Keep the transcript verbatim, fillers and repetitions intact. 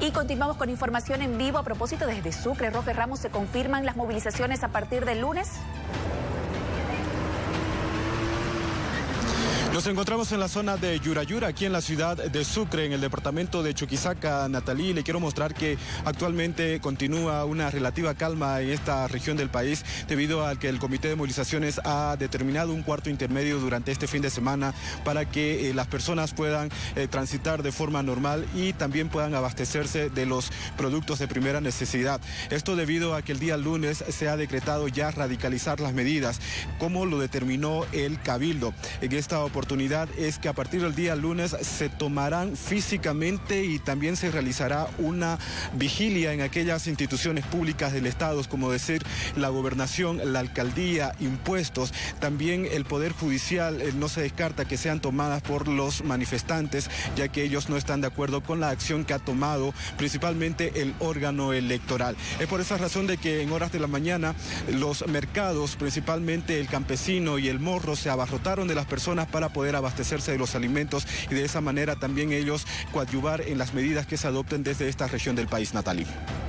Y continuamos con información en vivo a propósito desde Sucre. Roque Ramos, ¿se confirman las movilizaciones a partir del lunes? Nos encontramos en la zona de Yurayura, aquí en la ciudad de Sucre, en el departamento de Chuquisaca, Natalí. Le quiero mostrar que actualmente continúa una relativa calma en esta región del país, debido a que el Comité de Movilizaciones ha determinado un cuarto intermedio durante este fin de semana para que eh, las personas puedan eh, transitar de forma normal y también puedan abastecerse de los productos de primera necesidad. Esto debido a que el día lunes se ha decretado ya radicalizar las medidas, como lo determinó el Cabildo. En esta oportunidad oportunidad es que a partir del día lunes se tomarán físicamente y también se realizará una vigilia en aquellas instituciones públicas del Estado, como decir la gobernación, la alcaldía, impuestos, también el Poder Judicial. Eh, no se descarta que sean tomadas por los manifestantes, ya que ellos no están de acuerdo con la acción que ha tomado principalmente el órgano electoral. Es por esa razón de que en horas de la mañana los mercados, principalmente el campesino y el morro, se abarrotaron de las personas para poder abastecerse de los alimentos y de esa manera también ellos coadyuvar en las medidas que se adopten desde esta región del país, Natalí.